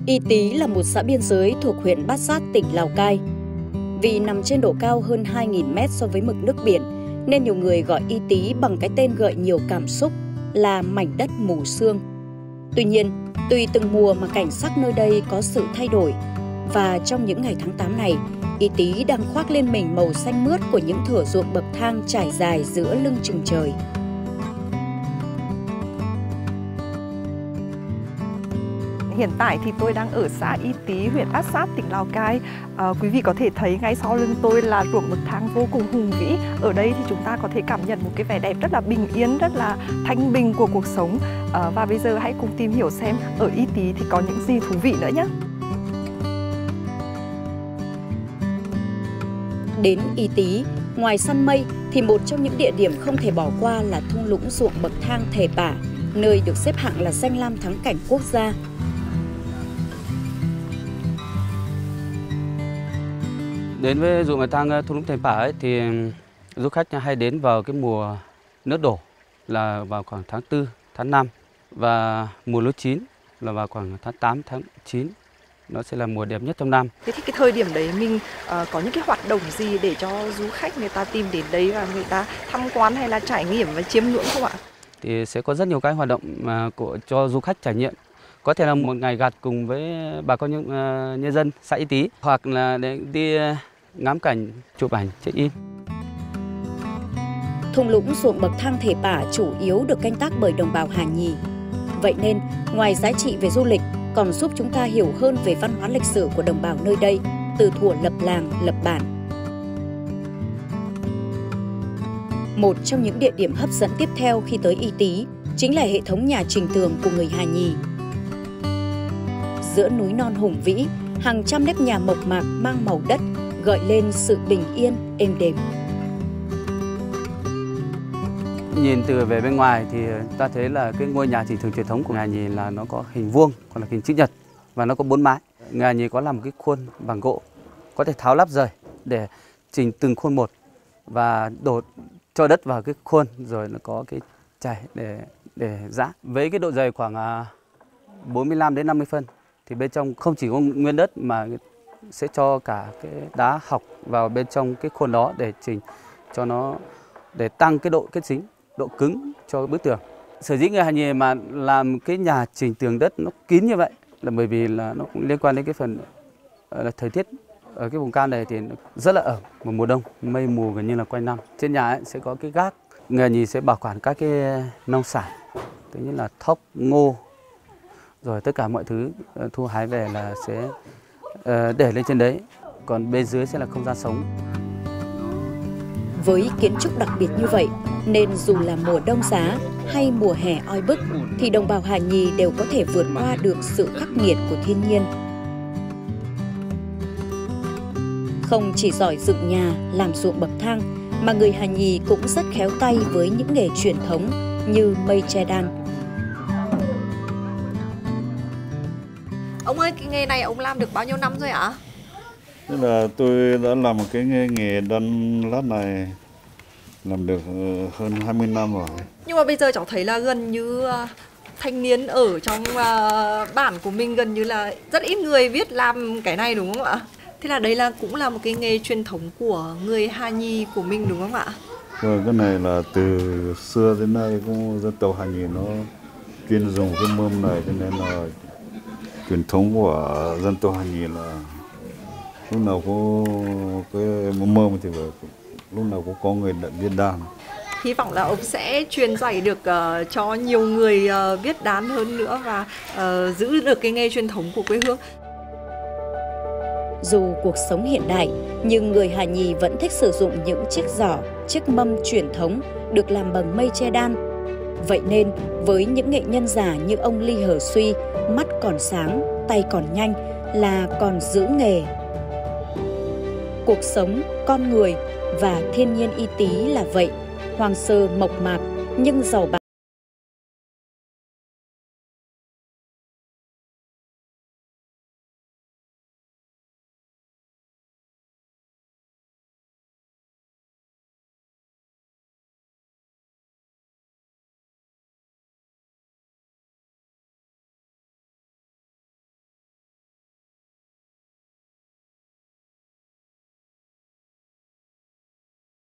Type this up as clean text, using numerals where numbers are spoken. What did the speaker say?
Y Tý là một xã biên giới thuộc huyện Bát Sát, tỉnh Lào Cai. Vì nằm trên độ cao hơn 2.000 mét so với mực nước biển, nên nhiều người gọi Y Tý bằng cái tên gợi nhiều cảm xúc là mảnh đất mù sương. Tuy nhiên, tùy từng mùa mà cảnh sắc nơi đây có sự thay đổi. Và trong những ngày tháng 8 này, Y Tý đang khoác lên mình màu xanh mướt của những thửa ruộng bậc thang trải dài giữa lưng chừng trời. Hiện tại thì tôi đang ở xã Y Tý, huyện Bát Sát, tỉnh Lào Cai. Quý vị có thể thấy ngay sau lưng tôi là ruộng bậc thang vô cùng hùng vĩ. Ở đây thì chúng ta có thể cảm nhận một cái vẻ đẹp rất là bình yên, rất là thanh bình của cuộc sống. Và bây giờ hãy cùng tìm hiểu xem ở Y Tý thì có những gì thú vị nữa nhé. Đến Y Tý, ngoài săn mây thì một trong những địa điểm không thể bỏ qua là thung lũng ruộng bậc thang Thề Pả, nơi được xếp hạng là danh lam thắng cảnh quốc gia. Đến với ruộng bậc thang thung lũng Thề Pả ấy, thì du khách hay đến vào cái mùa nước đổ là vào khoảng tháng 4, tháng 5 và mùa lúa chín là vào khoảng tháng 8, tháng 9. Nó sẽ là mùa đẹp nhất trong năm. Thế thì cái thời điểm đấy mình có những cái hoạt động gì để cho du khách người ta tìm đến đấy và người ta tham quan hay là trải nghiệm và chiêm ngưỡng không ạ? Thì sẽ có rất nhiều cái hoạt động cho du khách trải nghiệm. Có thể là một ngày gặt cùng với bà con nhân dân xã Y Tý, hoặc là để đi ngắm cảnh, chụp ảnh, check-in. Thung lũng ruộng bậc thang Thề Pả chủ yếu được canh tác bởi đồng bào Hà Nhì. Vậy nên, ngoài giá trị về du lịch, còn giúp chúng ta hiểu hơn về văn hóa lịch sử của đồng bào nơi đây, từ thuở lập làng, lập bản. Một trong những địa điểm hấp dẫn tiếp theo khi tới Y Tý chính là hệ thống nhà trình tường của người Hà Nhì. Giữa núi non hùng vĩ, hàng trăm nếp nhà mộc mạc mang màu đất gợi lên sự bình yên, êm đềm. Nhìn từ về bên ngoài thì ta thấy là cái ngôi nhà trình tường truyền thống của người Hà Nhì là nó có hình vuông, còn là hình chữ nhật và nó có 4 mái. Người Hà Nhì có làm một cái khuôn bằng gỗ, có thể tháo lắp rời để chỉnh từng khuôn một và đổ cho đất vào cái khuôn, rồi nó có cái chày để giã. Với cái độ dày khoảng 45 đến 50 phân thì bên trong không chỉ có nguyên đất mà sẽ cho cả cái đá học vào bên trong cái khuôn đó để chỉnh cho nó, để tăng cái độ kết dính, độ cứng cho bức tường. Sở dĩ người Hà Nhì mà làm cái nhà chỉnh tường đất nó kín như vậy là bởi vì là nó cũng liên quan đến cái phần là thời tiết ở cái vùng cao này thì nó rất là ẩm vào mùa đông, mây mù gần như là quanh năm. Trên nhà ấy sẽ có cái gác, người Hà Nhì sẽ bảo quản các cái nông sản, tức như là thóc, ngô, rồi tất cả mọi thứ thu hái về là sẽ để lên trên đấy, còn bên dưới sẽ là không gian sống. Với kiến trúc đặc biệt như vậy, nên dù là mùa đông giá hay mùa hè oi bức, thì đồng bào Hà Nhì đều có thể vượt qua được sự khắc nghiệt của thiên nhiên. Không chỉ giỏi dựng nhà, làm ruộng bậc thang, mà người Hà Nhì cũng rất khéo tay với những nghề truyền thống như mây che đan. Ông ơi, cái nghề này ông làm được bao nhiêu năm rồi ạ? Tức là tôi đã làm một cái nghề đan lát này làm được hơn 20 năm rồi. Nhưng mà bây giờ cháu thấy là gần như thanh niên ở trong bản của mình gần như là rất ít người biết làm cái này đúng không ạ? Thế là đây cũng là một cái nghề truyền thống của người Hà Nhì của mình đúng không ạ? Rồi cái này là từ xưa đến nay cũng dân tộc Hà Nhì nó chuyên dùng cái mâm này, cho nên là truyền thống của dân tộc Hà Nhì là lúc nào có cái mâm thì lúc nào cũng có người biết đàn. Hy vọng là ông sẽ truyền dạy được cho nhiều người biết đàn hơn nữa và giữ được cái nghề truyền thống của quê hương. Dù cuộc sống hiện đại, nhưng người Hà Nhì vẫn thích sử dụng những chiếc giỏ, chiếc mâm truyền thống được làm bằng mây che đan. Vậy nên, với những nghệ nhân già như ông Ly Hờ Suy, mắt còn sáng, tay còn nhanh là còn giữ nghề. Cuộc sống, con người và thiên nhiên Y Tý là vậy, hoang sơ mộc mạc nhưng giàu bản.